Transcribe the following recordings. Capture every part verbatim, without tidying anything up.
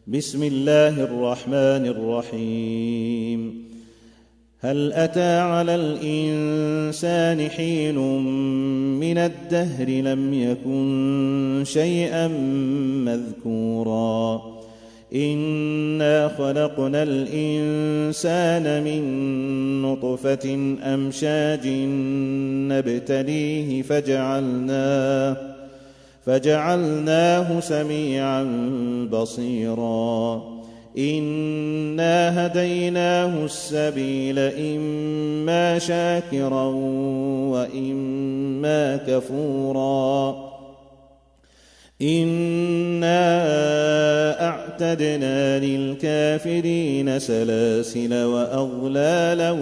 بسم الله الرحمن الرحيم. هل أتى على الإنسان حين من الدهر لم يكن شيئا مذكورا إنا خلقنا الإنسان من نطفة أمشاج نبتليه فجعلناه فجعلناه سميعا بصيرا إنا هديناه السبيل إما شاكرا وإما كفورا إنا أعتدنا للكافرين سلاسل وأغلالا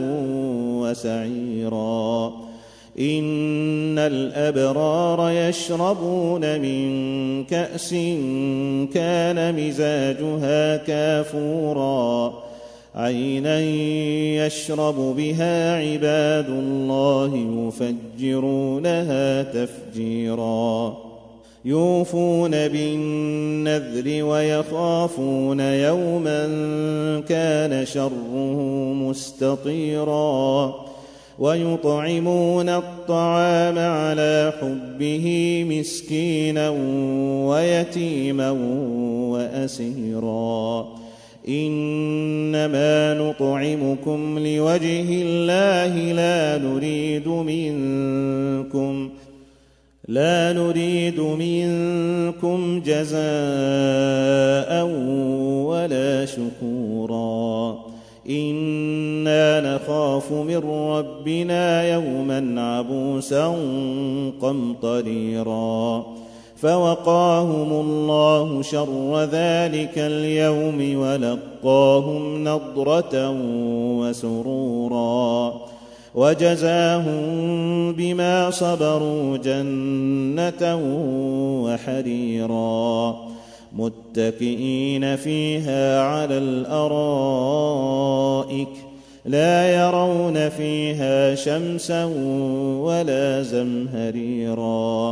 وسعيرا إن الأبرار يشربون من كأس كان مزاجها كافورا عينا يشرب بها عباد الله يفجرونها تفجيرا يوفون بالنذر ويخافون يوما كان شره مستطيرا ويطعمون الطعام على حبه مسكينا ويتيما وأسيرا إنما نطعمكم لوجه الله لا نريد منكم لا نريد منكم جزاء ولا شكورا إنا نخاف من ربنا يوما عبوسا قمطريرا فوقاهم الله شر ذلك اليوم ولقاهم نضرة وسرورا وجزاهم بما صبروا جنة وحريرا متكئين فيها على الأرائك لا يرون فيها شمسا ولا زمهريرا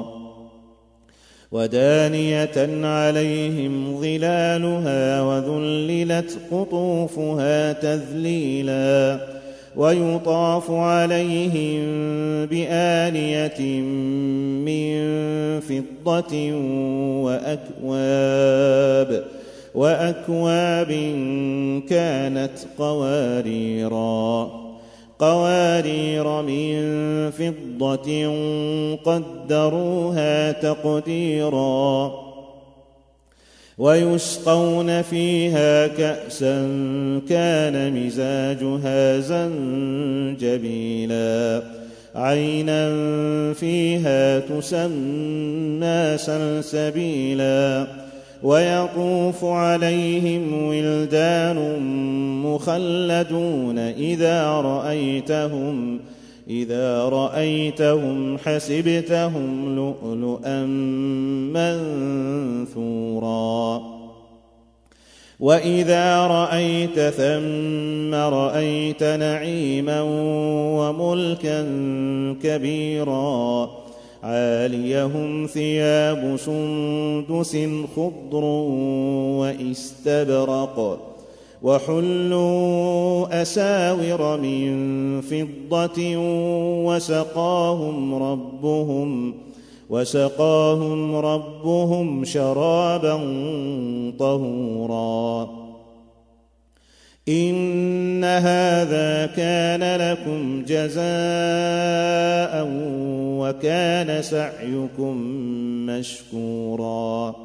ودانية عليهم ظلالها وذللت قطوفها تذليلا ويطاف عليهم بآنية من فضة وأكواب وأكواب كانت قواريرا قوارير من فضة قدروها تقديرا ويسقون فيها كأسا كان مزاجها زنجبيلا عينا فيها تسمى سلسبيلا ويطوف عليهم ولدان مخلدون إذا رأيتهم إذا رأيتهم حسبتهم لؤلؤا منثورا وإذا رأيت ثم رأيت نعيما وملكا كبيرا عاليهم ثياب سندس خضر واستبرق وحلوا أساور من فضة وسقاهم ربهم وسقاهم ربهم شرابا طهورا إن هذا كان لكم جزاء وكان سعيكم مشكورا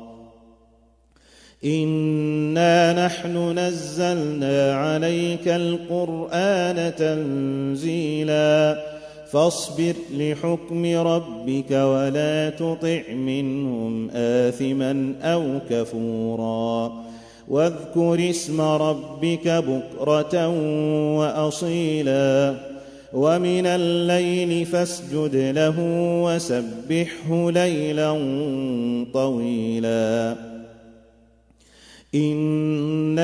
إنا نحن نزلنا عليك القرآن تنزيلا فاصبر لحكم ربك ولا تطع منهم آثما أو كفورا واذكر اسم ربك بكرة وأصيلا ومن الليل فاسجد له وسبحه ليلا طويلا إن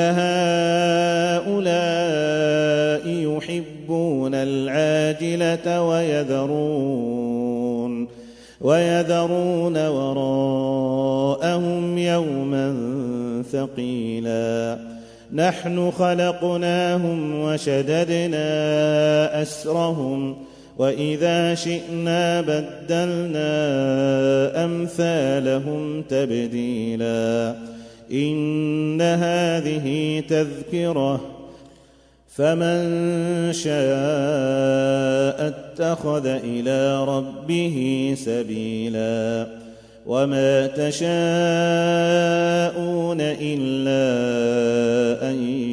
هؤلاء يحبون العاجلة ويذرون ويذرون وراءهم يوما ثقيلا تبديلا نحن خلقناهم وشددنا أسرهم وإذا شئنا بدلنا أمثالهم تبديلا إن هذه تذكرة فمن شاء اتخذ إلى ربه سبيلا وما تشاءون إلا أن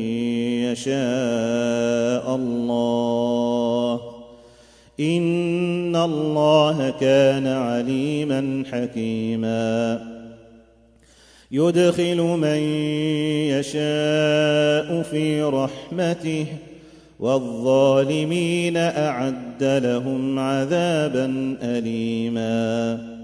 يشاء الله إن الله كان عليما حكيما يدخل من يشاء في رحمته والظالمين أعد لهم عذابا أليما